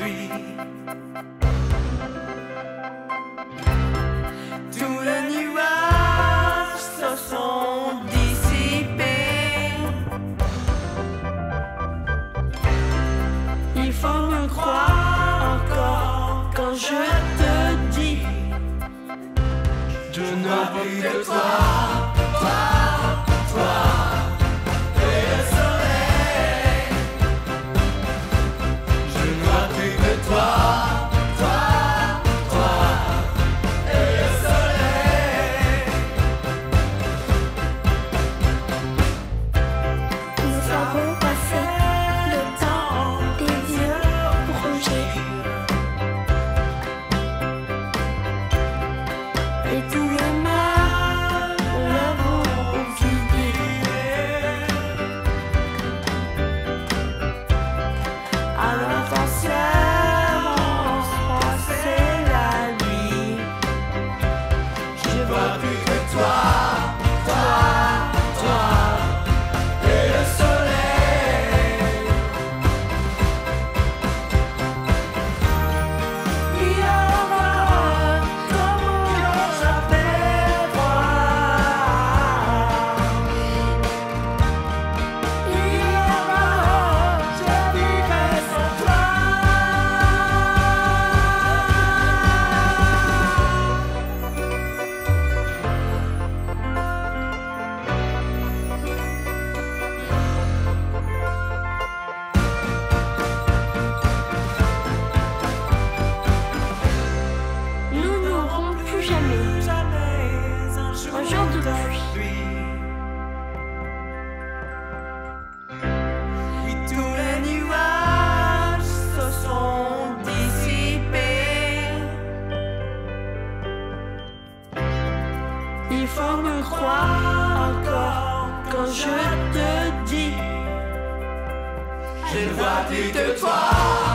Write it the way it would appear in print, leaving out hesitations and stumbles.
pluie. Tous les nuages se sont dissipés. Il faut me croire encore quand je te dis: je n'ai plus que toi, toi, toi. Et le soleil, je n'ai plus que toi, toi, toi. Et le soleil, Nous avons passé le temps des yeux rouges et tout le mal, nous l'avons oublié. Alors patiemment passer la nuit. Je vois plus que toi, toi, toi. Et le soleil, il y aura comme j'appelle moi. Il y aura, je vivrai sans toi. Nous n'aurons plus jamais Un un jour de pluie. Oui, tous les nuages se sont dissipés. Il faut me croire encore quand je te dis: je ne vois plus que toi.